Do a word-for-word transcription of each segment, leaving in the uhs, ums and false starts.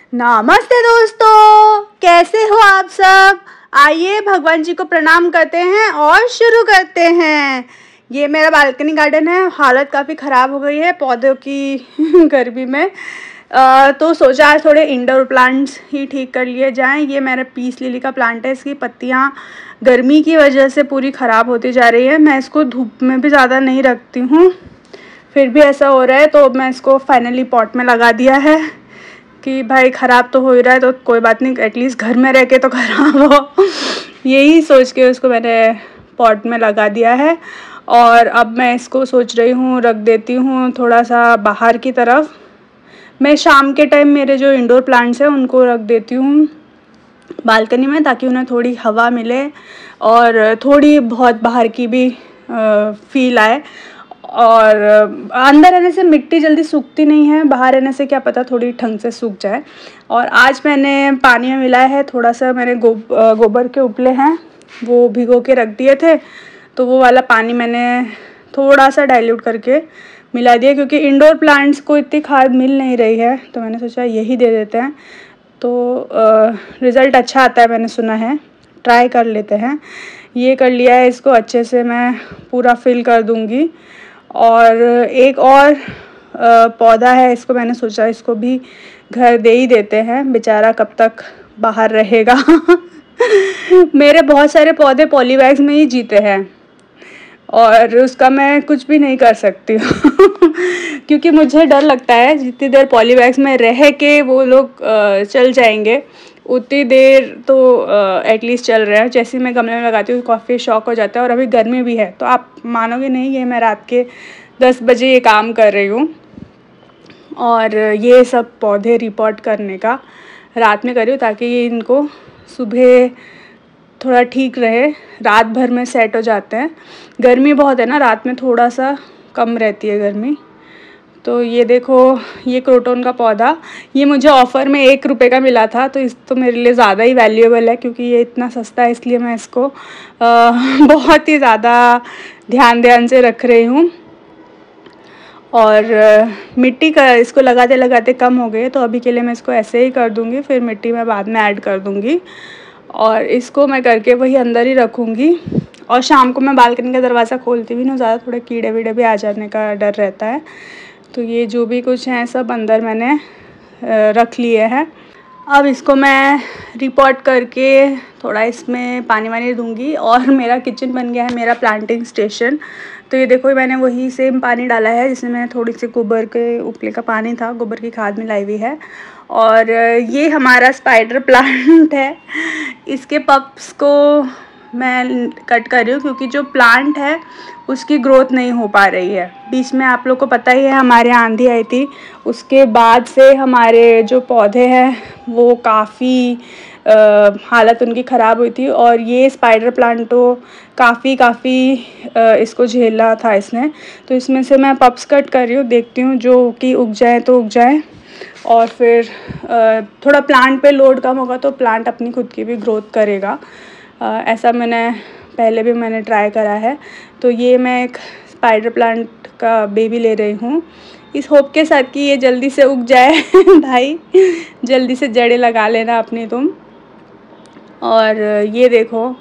नमस्ते दोस्तों, कैसे हो आप सब। आइए भगवान जी को प्रणाम करते हैं और शुरू करते हैं। ये मेरा बालकनी गार्डन है। हालत काफ़ी ख़राब हो गई है पौधों की गर्मी में, आ, तो सोचा आज थोड़े इंडोर प्लांट्स ही ठीक कर लिए जाएं। ये मेरा पीस लिली का प्लांट है। इसकी पत्तियां गर्मी की वजह से पूरी ख़राब होती जा रही है। मैं इसको धूप में भी ज़्यादा नहीं रखती हूँ, फिर भी ऐसा हो रहा है, तो मैं इसको फाइनली पॉट में लगा दिया है कि भाई ख़राब तो हो ही रहा है तो कोई बात नहीं, एटलीस्ट घर में रह के तो ख़राब हो यही सोच के उसको मैंने पॉट में लगा दिया है। और अब मैं इसको सोच रही हूँ रख देती हूँ थोड़ा सा बाहर की तरफ। मैं शाम के टाइम मेरे जो इंडोर प्लांट्स हैं उनको रख देती हूँ बालकनी में, ताकि उन्हें थोड़ी हवा मिले और थोड़ी बहुत बाहर की भी फील आए। और अंदर रहने से मिट्टी जल्दी सूखती नहीं है, बाहर रहने से क्या पता थोड़ी ढंग से सूख जाए। और आज मैंने पानी में मिलाया है थोड़ा सा, मैंने गो गोबर के उपले हैं वो भिगो के रख दिए थे, तो वो वाला पानी मैंने थोड़ा सा डाइल्यूट करके मिला दिया, क्योंकि इंडोर प्लांट्स को इतनी खाद मिल नहीं रही है, तो मैंने सोचा यही दे देते हैं, तो रिज़ल्ट अच्छा आता है मैंने सुना है, ट्राई कर लेते हैं। ये कर लिया है, इसको अच्छे से मैं पूरा फिल कर दूँगी। और एक और पौधा है, इसको मैंने सोचा इसको भी घर दे ही देते हैं, बेचारा कब तक बाहर रहेगा मेरे बहुत सारे पौधे पॉलीबैग्स में ही जीते हैं और उसका मैं कुछ भी नहीं कर सकती हूँ क्योंकि मुझे डर लगता है जितनी देर पॉलीबैग्स में रह के वो लोग चल जाएंगे उतनी देर तो एटलीस्ट चल रहे हैं। जैसे मैं गमले में लगाती हूँ काफ़ी शौक हो जाता है, और अभी गर्मी भी है, तो आप मानोगे नहीं, ये मैं रात के दस बजे ये काम कर रही हूँ। और ये सब पौधे रिपोर्ट करने का रात में कर रही हूँ, ताकि ये इनको सुबह थोड़ा ठीक रहे, रात भर में सेट हो जाते हैं। गर्मी बहुत है ना, रात में थोड़ा सा कम रहती है गर्मी। तो ये देखो, ये क्रोटोन का पौधा, ये मुझे ऑफ़र में एक रुपये का मिला था, तो इस तो मेरे लिए ज़्यादा ही वैल्यूएबल है, क्योंकि ये इतना सस्ता है, इसलिए मैं इसको आ, बहुत ही ज़्यादा ध्यान ध्यान से रख रही हूँ। और मिट्टी का इसको लगाते लगाते कम हो गए, तो अभी के लिए मैं इसको ऐसे ही कर दूँगी, फिर मिट्टी मैं बाद में ऐड कर दूँगी। और इसको मैं करके वही अंदर ही रखूँगी। और शाम को मैं बालकनी का दरवाज़ा खोलती भी नहीं ज़्यादा, थोड़े कीड़े वीड़े भी आ जाने का डर रहता है। तो ये जो भी कुछ हैं सब अंदर मैंने रख लिए हैं। अब इसको मैं रिपोर्ट करके थोड़ा इसमें पानी वानी दूँगी। और मेरा किचन बन गया है मेरा प्लांटिंग स्टेशन। तो ये देखो, मैंने वही सेम पानी डाला है जिसमें मैं थोड़ी सी गोबर के उपले का पानी था, गोबर की खाद मिलाई हुई है। और ये हमारा स्पाइडर प्लांट है, इसके पप्स को मैं कट कर रही हूँ, क्योंकि जो प्लांट है उसकी ग्रोथ नहीं हो पा रही है। बीच में आप लोग को पता ही है हमारे आंधी आई थी, उसके बाद से हमारे जो पौधे हैं वो काफ़ी हालत उनकी ख़राब हुई थी। और ये स्पाइडर प्लांट तो काफ़ी काफ़ी इसको झेला था इसने। तो इसमें से मैं पप्स कट कर रही हूँ, देखती हूँ जो कि उग जाए तो उग जाए, और फिर थोड़ा प्लांट पे लोड कम होगा तो प्लांट अपनी खुद की भी ग्रोथ करेगा। ऐसा मैंने पहले भी मैंने ट्राई करा है। तो ये मैं एक स्पाइडर प्लांट का बेबी ले रही हूँ, इस होप के साथ कि ये जल्दी से उग जाए भाई जल्दी से जड़ें लगा लेना अपनी तुम। और ये देखो,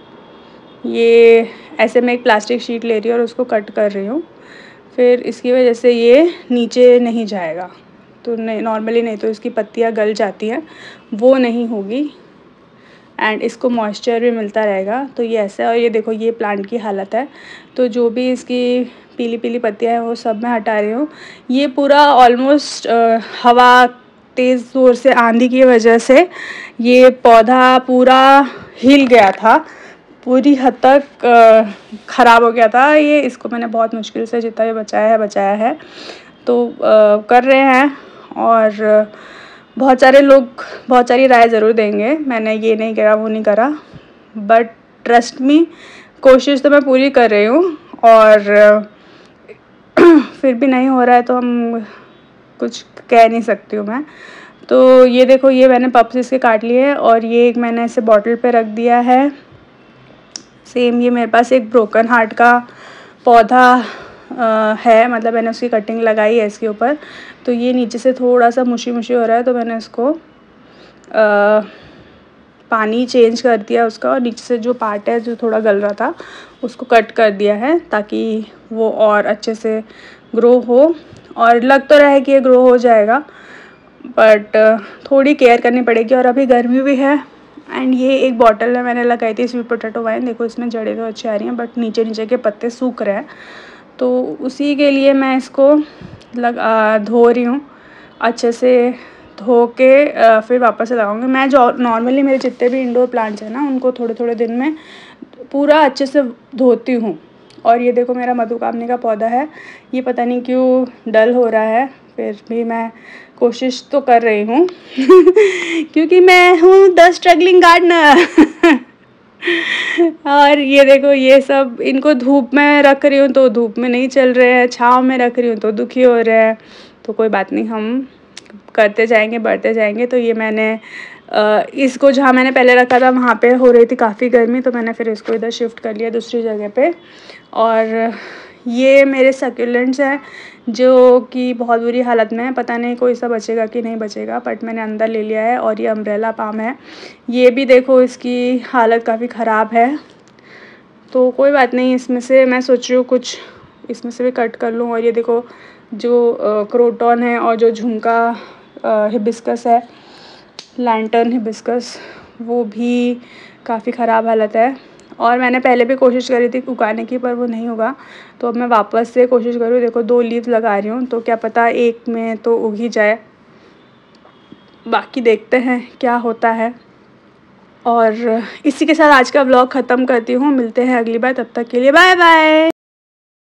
ये ऐसे मैं एक प्लास्टिक शीट ले रही हूँ और उसको कट कर रही हूँ, फिर इसकी वजह से ये नीचे नहीं जाएगा। तो नहीं, नॉर्मली नहीं तो इसकी पत्तियाँ गल जाती हैं, वो नहीं होगी, एंड इसको मॉइस्चर भी मिलता रहेगा। तो ये ऐसा है। और ये देखो, ये प्लांट की हालत है। तो जो भी इसकी पीली पीली पत्तियाँ हैं वो सब मैं हटा रही हूँ। ये पूरा ऑलमोस्ट हवा तेज़ ज़ोर से आंधी की वजह से ये पौधा पूरा हिल गया था, पूरी हद तक ख़राब हो गया था ये। इसको मैंने बहुत मुश्किल से जितना भी बचाया है बचाया है। तो आ, कर रहे हैं। और बहुत सारे लोग बहुत सारी राय ज़रूर देंगे, मैंने ये नहीं करा वो नहीं करा, बट ट्रस्ट मी, कोशिश तो मैं पूरी कर रही हूँ। और फिर भी नहीं हो रहा है तो हम कुछ कह नहीं सकती हूँ मैं। तो ये देखो, ये मैंने पप्स इसके काट लिए हैं, और ये एक मैंने ऐसे बॉटल पे रख दिया है। सेम ये मेरे पास एक ब्रोकन हार्ट का पौधा आ, है, मतलब मैंने उसकी कटिंग लगाई है इसके ऊपर। तो ये नीचे से थोड़ा सा मुशी मुशी हो रहा है, तो मैंने इसको आ, पानी चेंज कर दिया उसका, और नीचे से जो पार्ट है जो थोड़ा गल रहा था उसको कट कर दिया है ताकि वो और अच्छे से ग्रो हो। और लग तो रहा है कि ये ग्रो हो जाएगा, बट थोड़ी केयर करनी पड़ेगी। और अभी गर्मी भी है। एंड ये एक बॉटल है मैंने लगाई थी स्वीट पोटैटो वाइन, देखो इसमें जड़ें तो अच्छी आ रही हैं बट नीचे नीचे के पत्ते सूख रहे हैं, तो उसी के लिए मैं इसको लगा धो रही हूँ अच्छे से। धो के फिर वापस से लगाऊंगी। मैं जो नॉर्मली मेरे जितने भी इंडोर प्लांट्स हैं ना उनको थोड़े थोड़े दिन में पूरा अच्छे से धोती हूँ। और ये देखो मेरा मधुकामनी का पौधा है, ये पता नहीं क्यों डल हो रहा है, फिर भी मैं कोशिश तो कर रही हूँ क्योंकि मैं हूँ द स्ट्रगलिंग गार्डनर और ये देखो ये सब इनको धूप में रख रही हूँ तो धूप में नहीं चल रहे हैं, छाँव में रख रही हूँ तो दुखी हो रहे हैं। तो कोई बात नहीं, हम करते जाएंगे बढ़ते जाएंगे। तो ये मैंने इसको जहाँ मैंने पहले रखा था वहाँ पे हो रही थी काफ़ी गर्मी, तो मैंने फिर इसको इधर शिफ्ट कर लिया दूसरी जगह पे। और ये मेरे सक्यूलेंट्स हैं जो कि बहुत बुरी हालत में है, पता नहीं कोई सा बचेगा कि नहीं बचेगा, बट मैंने अंदर ले लिया है। और ये अम्ब्रेला पाम है, ये भी देखो इसकी हालत काफ़ी ख़राब है। तो कोई बात नहीं, इसमें से मैं सोच रही हूँ कुछ इसमें से भी कट कर लूँ। और ये देखो जो क्रोटॉन है और जो झुमका हिबिस्कस है, लैंटर्न हिबिस्कस, वो भी काफ़ी ख़राब हालत है। और मैंने पहले भी कोशिश करी थी उगाने की पर वो नहीं उगा, तो अब मैं वापस से कोशिश कर रही हूँ। देखो दो लीव लगा रही हूँ, तो क्या पता एक में तो उग ही जाए, बाकी देखते हैं क्या होता है। और इसी के साथ आज का व्लॉग ख़त्म करती हूँ, मिलते हैं अगली बार, तब तक के लिए बाय बाय।